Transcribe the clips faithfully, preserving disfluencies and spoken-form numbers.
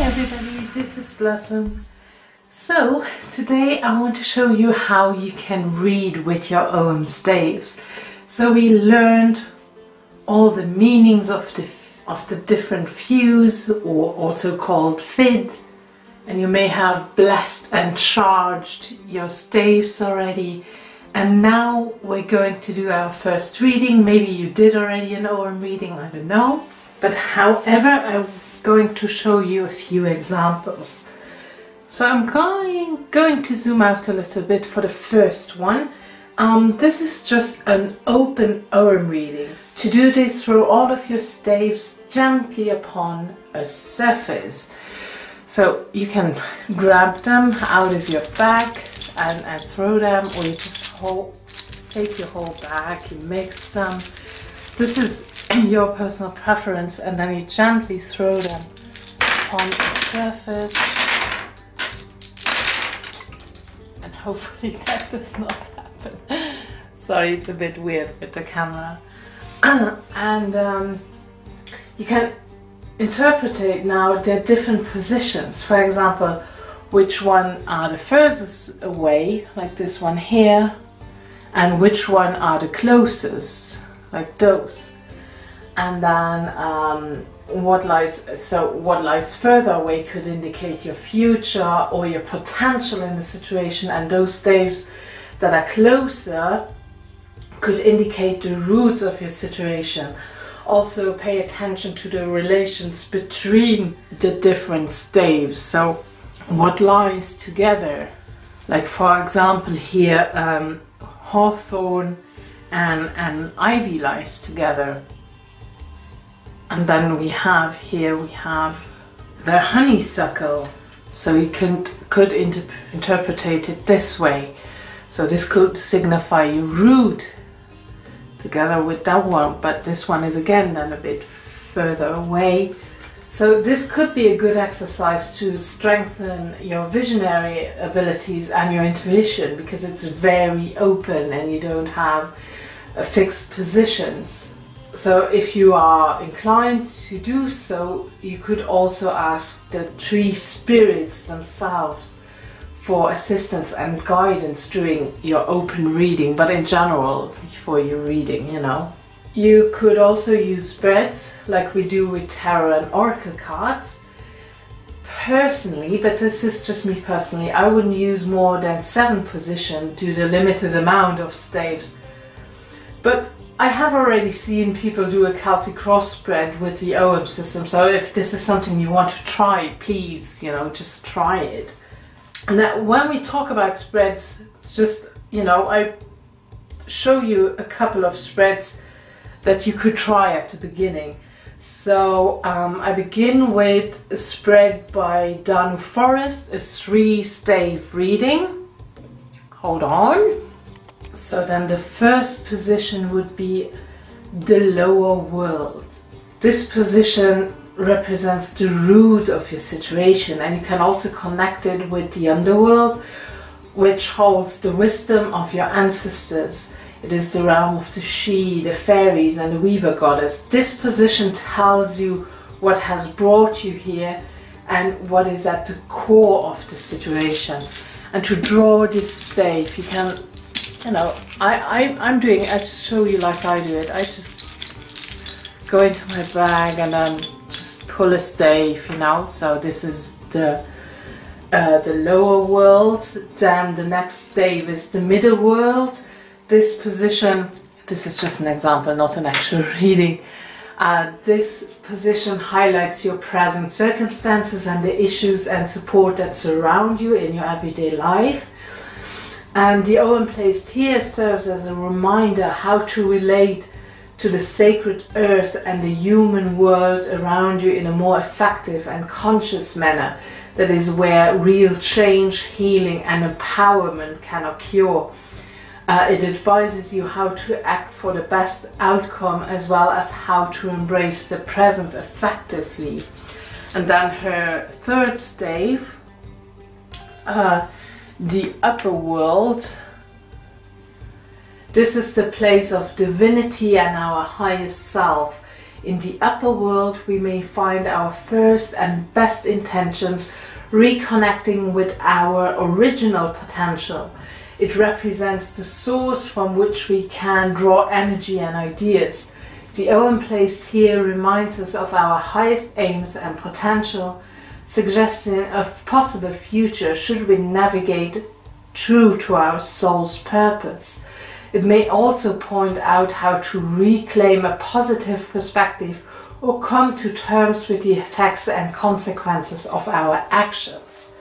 everybody, this is Blossom. So today I want to show you how you can read with your own staves. So we learned all the meanings of the of the different views, or also called fid, and you may have blessed and charged your staves already. And now we're going to do our first reading. Maybe you did already an O M reading, I don't know. But however, I'm going to show you a few examples. So I'm going, going to zoom out a little bit for the first one. Um, this is just an open O M reading. To do this, throw all of your staves gently upon a surface. So you can grab them out of your bag and, and throw them, or you just hold, take your whole bag, you mix them. This is your personal preference, and then you gently throw them on the surface. And hopefully that does not happen. Sorry, it's a bit weird with the camera. And um, you can interpret it now, there are different positions. For example, which one are the furthest away, like this one here, and which one are the closest, like those. And then um, what lies so what lies further away could indicate your future or your potential in the situation, and those staves that are closer could indicate the roots of your situation. Also pay attention to the relations between the different staves, so what lies together. Like for example here, um, hawthorn and, and ivy lies together. And then we have here, we have the honeysuckle. So you can, could inter interpret it this way. So this could signify your root together with that one, but this one is again then a bit further away. So this could be a good exercise to strengthen your visionary abilities and your intuition, because it's very open and you don't have uh, fixed positions. So if you are inclined to do so, you could also ask the tree spirits themselves for assistance and guidance during your open reading, but in general for your reading, you know. You could also use spreads like we do with tarot and oracle cards. Personally, but this is just me personally, I wouldn't use more than seven position due to the limited amount of staves. But I have already seen people do a Celtic cross spread with the O M system, so if this is something you want to try, please, you know, just try it. Now, when we talk about spreads, just, you know, I show you a couple of spreads that you could try at the beginning. So um, I begin with a spread by Danu Forest, a three stave reading. Hold on. So then the first position would be the lower world. This position represents the root of your situation, and you can also connect it with the underworld, which holds the wisdom of your ancestors. It is the realm of the Sidhe, the fairies and the weaver goddess. This position tells you what has brought you here and what is at the core of the situation. And to draw this stave, you can, you know, I, I, I'm doing, I just show you like I do it. I just go into my bag and then just pull a stave, you know. So this is the uh, the lower world. Then the next stave is the middle world. This position, this is just an example, not an actual reading. Uh, this position highlights your present circumstances and the issues and support that surround you in your everyday life. And the O M placed here serves as a reminder how to relate to the sacred earth and the human world around you in a more effective and conscious manner. That is where real change, healing and empowerment can occur. Uh, it advises you how to act for the best outcome, as well as how to embrace the present effectively. And then her third stave, uh, the upper world. This is the place of divinity and our highest self. in the upper world we may find our first and best intentions, reconnecting with our original potential. It represents the source from which we can draw energy and ideas. The Ogham placed here reminds us of our highest aims and potential, suggesting a possible future should we navigate true to our soul's purpose. It may also point out how to reclaim a positive perspective or come to terms with the effects and consequences of our actions.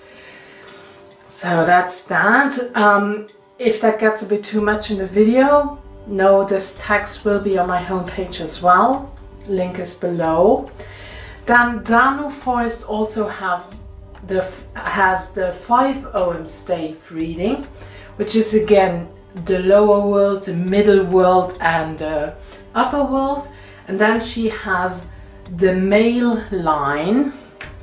So that's that. Um, if that gets a bit too much in the video, no, this text will be on my homepage as well. Link is below. Then Danu Forest also have the, has the five Ogham stave reading, which is again the lower world, the middle world and the upper world. And then she has the male line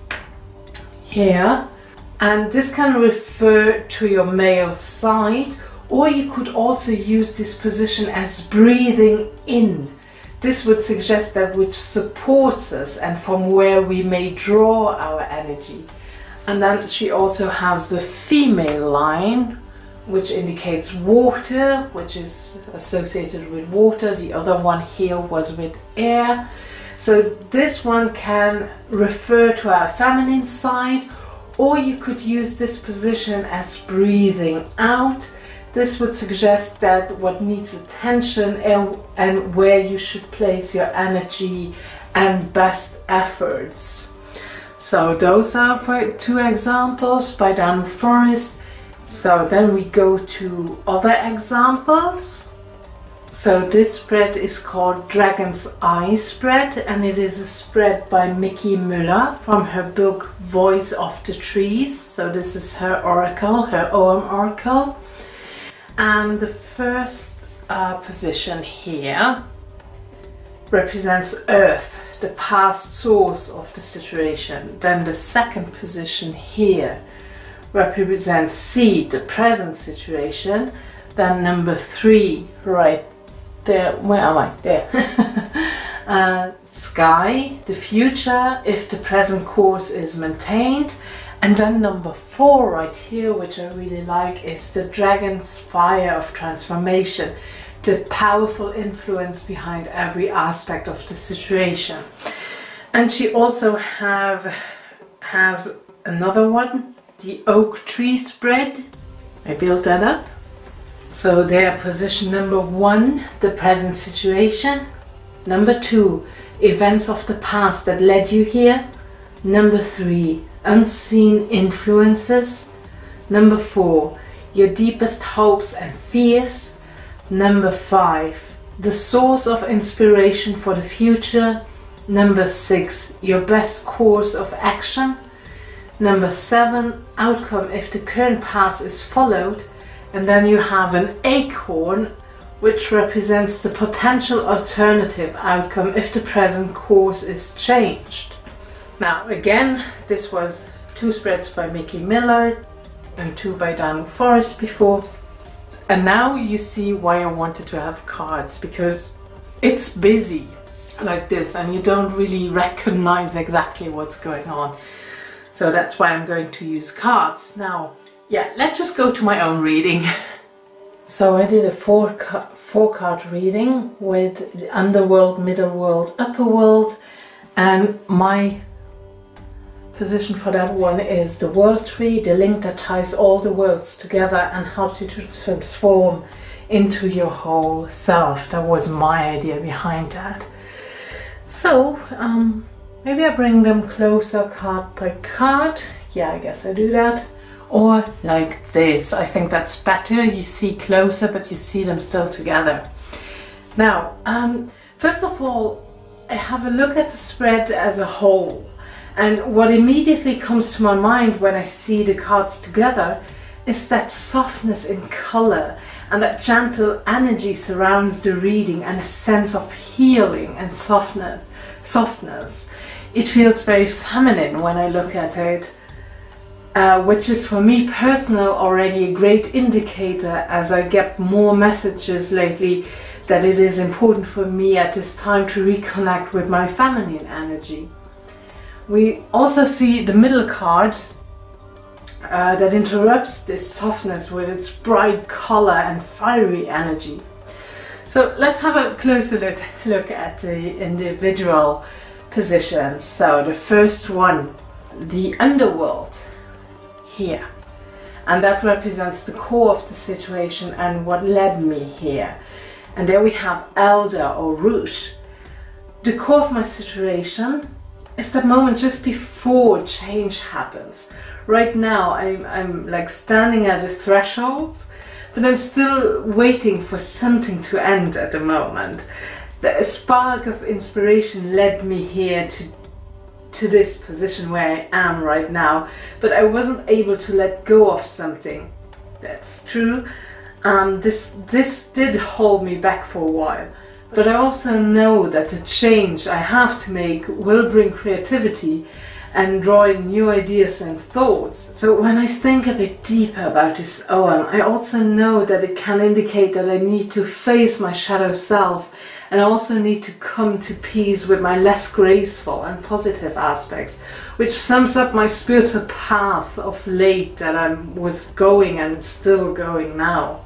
here, and this can refer to your male side, or you could also use this position as breathing in. This would suggest that which supports us and from where we may draw our energy. And then she also has the female line, which indicates water, which is associated with water. The other one here was with air. So this one can refer to our feminine side, or you could use this position as breathing out. This would suggest that what needs attention and, and where you should place your energy and best efforts. So those are for two examples by Danu Forest. So then we go to other examples. So this spread is called Dragon's Eye Spread, and it is a spread by Mickey Müller from her book Voice of the Trees. So this is her oracle, her Ogham oracle. And the first uh, position here represents Earth, the past source of the situation. Then the second position here represents Sea, the present situation. Then number three, right there, where am I? There. uh, Sky, the future, if the present course is maintained. And then number four right here, which I really like, is the Dragon's Fire of Transformation, the powerful influence behind every aspect of the situation. And she also have has another one, the Oak Tree Spread. I built that up. So there, position number one, the present situation. Number two, events of the past that led you here. Number three, unseen influences. Number four, your deepest hopes and fears. Number five, the source of inspiration for the future. Number six, your best course of action. Number seven, outcome if the current path is followed. And then you have an acorn, which represents the potential alternative outcome if the present course is changed. Now again, this was two spreads by Mickey Müller and two by Danu Forest before. And now you see why I wanted to have cards, because it's busy like this and you don't really recognize exactly what's going on. So that's why I'm going to use cards. Now, yeah, let's just go to my own reading. So I did a four, ca four card reading with the underworld, middle world, upper world, and my position for that one is the world tree, the link that ties all the worlds together and helps you to transform into your whole self. That was my idea behind that. So um, maybe I bring them closer card by card. Yeah, I guess I do that. Or like this. I think that's better. You see closer, but you see them still together. Now, um, first of all, I have a look at the spread as a whole. And what immediately comes to my mind when I see the cards together is that softness in color and that gentle energy surrounds the reading and a sense of healing and softness. softness. It feels very feminine when I look at it, uh, which is for me personal already a great indicator, as I get more messages lately that it is important for me at this time to reconnect with my feminine energy. We also see the middle card uh, that interrupts this softness with its bright color and fiery energy. So let's have a closer look, look at the individual positions. So the first one, the underworld, here. And that represents the core of the situation and what led me here. And there we have Elder or Root. The core of my situation is that moment just before change happens. Right now I'm, I'm like standing at a threshold, but I'm still waiting for something to end at the moment. The spark of inspiration led me here to, to this position where I am right now, but I wasn't able to let go of something. That's true. Um, this, this did hold me back for a while. But I also know that the change I have to make will bring creativity and draw in new ideas and thoughts. So when I think a bit deeper about this Ogham, I also know that it can indicate that I need to face my shadow self, and I also need to come to peace with my less graceful and positive aspects, which sums up my spiritual path of late that I was going and still going now.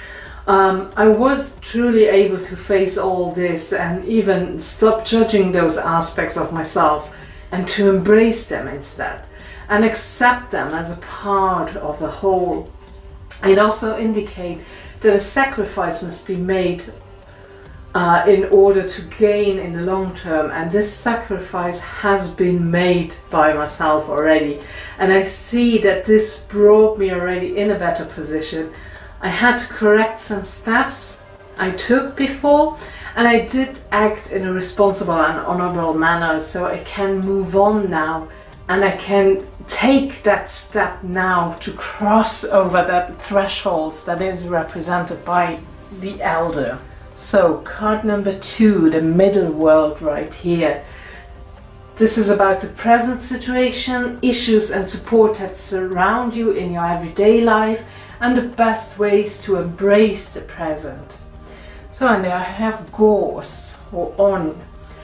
Um, I was truly able to face all this and even stop judging those aspects of myself and to embrace them instead and accept them as a part of the whole. It also indicates that a sacrifice must be made uh, in order to gain in the long term, and this sacrifice has been made by myself already, and I see that this brought me already in a better position. I had to correct some steps I took before, and I did act in a responsible and honorable manner, so I can move on now and I can take that step now to cross over that threshold that is represented by the Elder. So card number two, the middle world right here. This is about the present situation, issues and support that surround you in your everyday life, and the best ways to embrace the present. So, and there I have Gorse or On.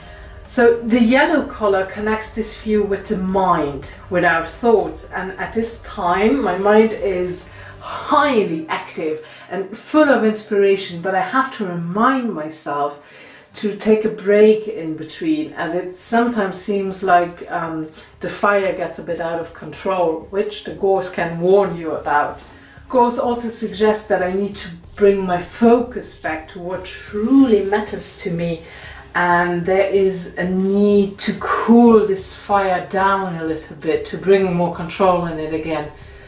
So the yellow color connects this view with the mind, with our thoughts, and at this time my mind is highly active and full of inspiration, but I have to remind myself to take a break in between, as it sometimes seems like um, the fire gets a bit out of control, which the Gorse can warn you about. Gorse also suggests that I need to bring my focus back to what truly matters to me, and there is a need to cool this fire down a little bit to bring more control in it again.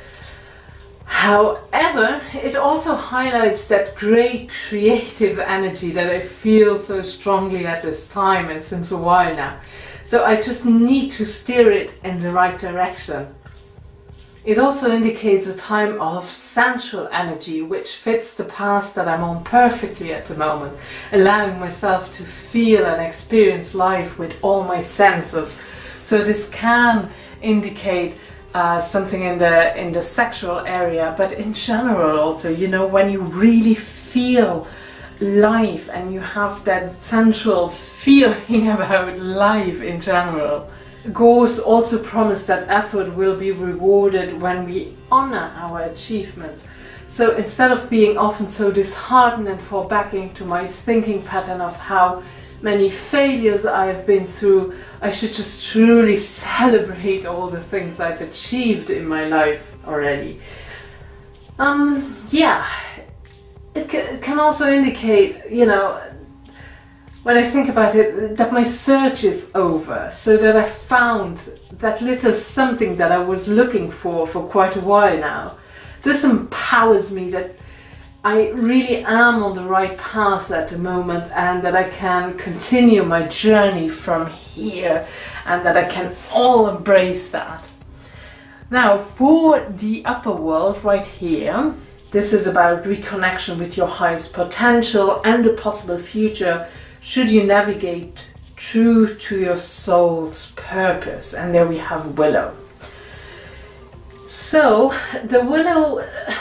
However, it also highlights that great creative energy that I feel so strongly at this time and since a while now. So I just need to steer it in the right direction. It also indicates a time of sensual energy, which fits the path that I'm on perfectly at the moment, allowing myself to feel and experience life with all my senses. So this can indicate uh, something in the in the sexual area, but in general also, you know, when you really feel life and you have that sensual feeling about life in general. Gorse also promised that effort will be rewarded when we honor our achievements. So instead of being often so disheartened and fall back into my thinking pattern of how many failures I've been through, I should just truly celebrate all the things I've achieved in my life already. Um, yeah, it can, it can also indicate, you know, when I think about it, that my search is over, so that I found that little something that I was looking for for quite a while now. This empowers me that I really am on the right path at the moment, and that I can continue my journey from here, and that I can all embrace that. Now, for the upper world right here, this is about reconnection with your highest potential and the possible future should you navigate true to your soul's purpose. And there we have Willow. So the Willow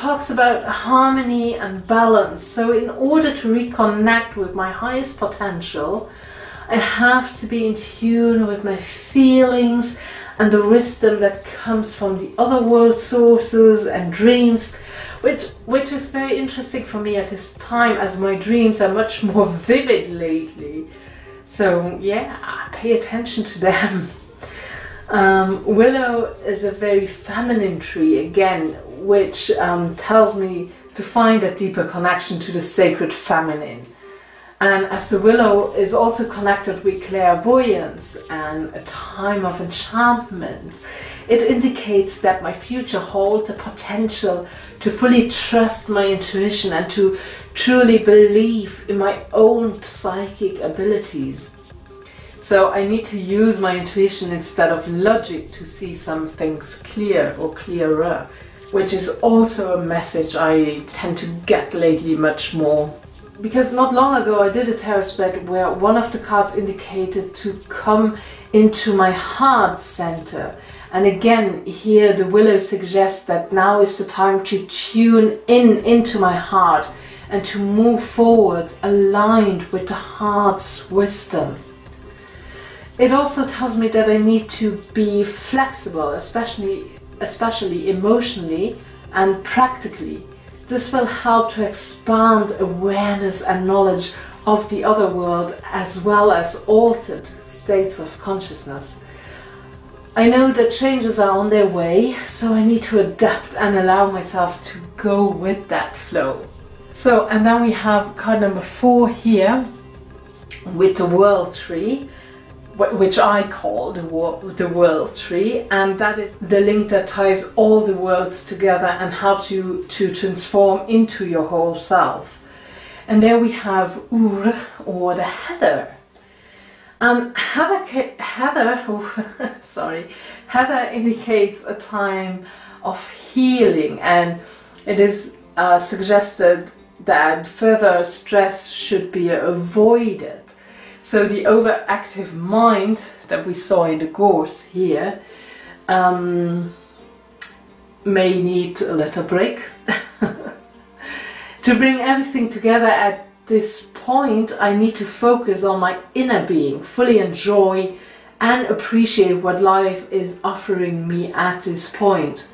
talks about harmony and balance. So in order to reconnect with my highest potential, I have to be in tune with my feelings and the wisdom that comes from the other world sources and dreams, which which is very interesting for me at this time, as my dreams are much more vivid lately. So yeah, pay attention to them. Um, Willow is a very feminine tree again, which um, tells me to find a deeper connection to the sacred feminine. And as the willow is also connected with clairvoyance and a time of enchantment, it indicates that my future holds the potential to fully trust my intuition and to truly believe in my own psychic abilities. So I need to use my intuition instead of logic to see some things clear or clearer, which is also a message I tend to get lately much more. Because not long ago I did a tarot spread where one of the cards indicated to come into my heart center. And again, here the willow suggests that now is the time to tune in into my heart and to move forward aligned with the heart's wisdom. It also tells me that I need to be flexible, especially, especially emotionally and practically. This will help to expand awareness and knowledge of the other world, as well as altered states of consciousness. I know that changes are on their way, so I need to adapt and allow myself to go with that flow. So, and then we have card number four here with the World Tree, which I call the, the World Tree, and that is the link that ties all the worlds together and helps you to transform into your whole self. And there we have Ur, or the Heather. Um, Heather, Heather, oh, sorry, Heather indicates a time of healing, and it is uh, suggested that further stress should be avoided. So the overactive mind that we saw in the course here um, may need a little break. To bring everything together at this point, I need to focus on my inner being, fully enjoy and appreciate what life is offering me at this point.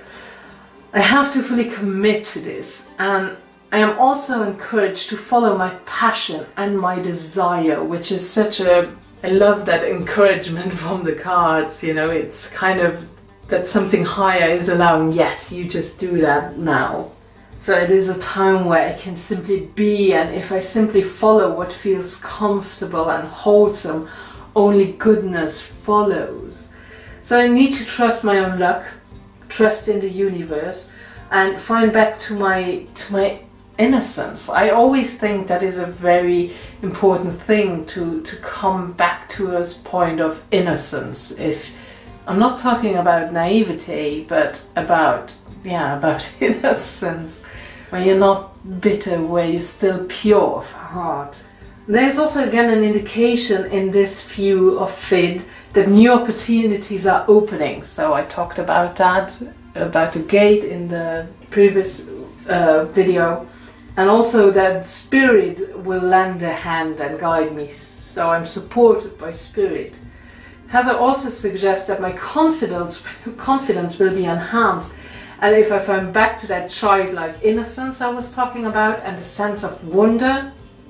I have to fully commit to this, and I am also encouraged to follow my passion and my desire, which is such a... I love that encouragement from the cards, you know, it's kind of that something higher is allowing, yes, you just do that now. So it is a time where I can simply be, and if I simply follow what feels comfortable and wholesome, only goodness follows. So I need to trust my own luck, trust in the universe, and find back to my, to my innocence. I always think that is a very important thing, to, to come back to a point of innocence. If I'm not talking about naivete, but about, yeah, about innocence, where you're not bitter, where you're still pure of heart. There's also again an indication in this view of Fid that new opportunities are opening. So I talked about that, about the gate in the previous uh, video. And also that spirit will lend a hand and guide me, so I'm supported by spirit. Heather also suggests that my confidence, confidence will be enhanced, and if I find back to that childlike innocence I was talking about and the sense of wonder,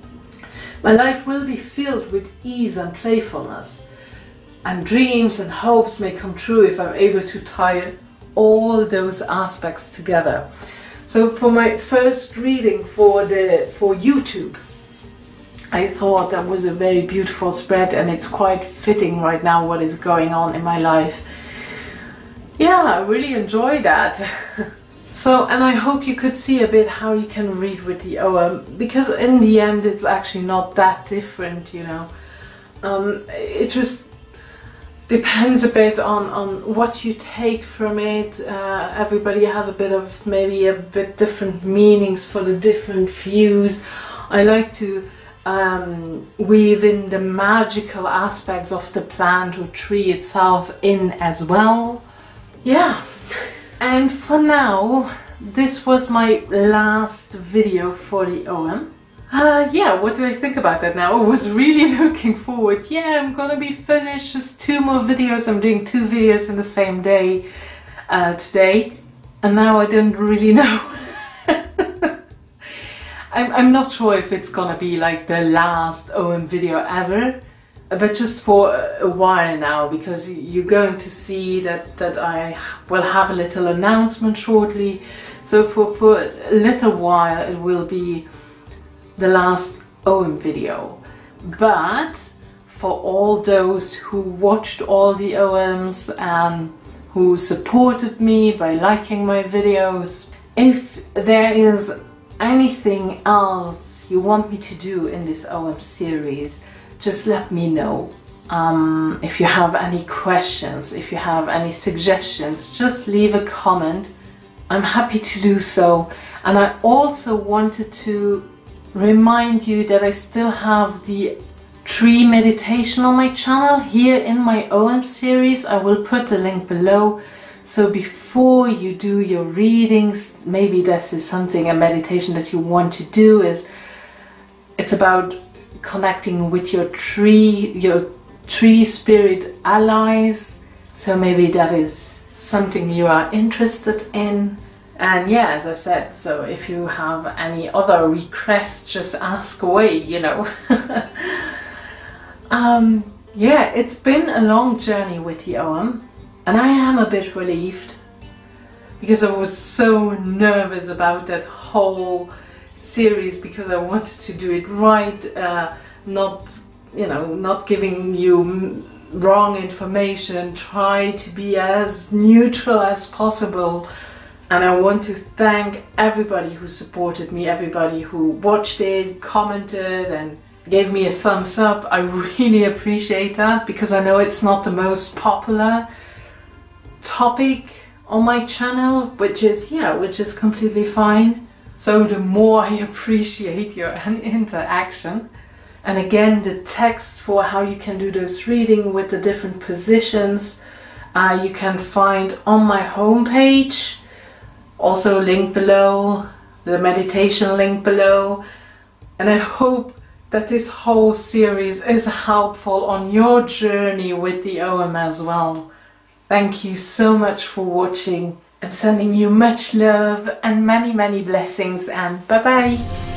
my life will be filled with ease and playfulness. And dreams and hopes may come true if I'm able to tie all those aspects together. So for my first reading for the for YouTube, I thought that was a very beautiful spread, and it's quite fitting right now what is going on in my life. Yeah, I really enjoy that. So, and I hope you could see a bit how you can read with the O M, because in the end it's actually not that different, you know. Um, it just depends a bit on, on what you take from it. Uh, everybody has a bit of, maybe a bit different meanings for the different views. I like to um, weave in the magical aspects of the plant or tree itself in as well. Yeah, and for now, this was my last video for the O M. Uh, yeah, what do I think about that now? I was really looking forward. Yeah, I'm gonna be finished, just two more videos. I'm doing two videos in the same day uh, today, and now I don't really know. I'm, I'm not sure if it's gonna be like the last O M video ever, but just for a while now, because you're going to see that, that I will have a little announcement shortly. So for, for a little while it will be the last O M video. But for all those who watched all the O Ms and who supported me by liking my videos, if there is anything else you want me to do in this O M series, just let me know. Um, if you have any questions, if you have any suggestions, just leave a comment. I'm happy to do so. And I also wanted to remind you that I still have the tree meditation on my channel here in my O M series. I will put the link below. So before you do your readings, maybe this is something, a meditation that you want to do, is it's about connecting with your tree, your tree spirit allies. So maybe that is something you are interested in. And yeah, as I said, so if you have any other requests, just ask away, you know. um, yeah, it's been a long journey with the O M, and I am a bit relieved because I was so nervous about that whole series, because I wanted to do it right, uh, not, you know, not giving you wrong information, try to be as neutral as possible. And I want to thank everybody who supported me, everybody who watched it, commented and gave me a thumbs up. I really appreciate that, because I know it's not the most popular topic on my channel, which is, yeah, which is completely fine. So the more I appreciate your interaction. And again, the text for how you can do those reading with the different positions, uh, you can find on my homepage. Also link below, the meditation link below. And I hope that this whole series is helpful on your journey with the O M as well. Thank you so much for watching. I'm sending you much love and many, many blessings, and bye bye.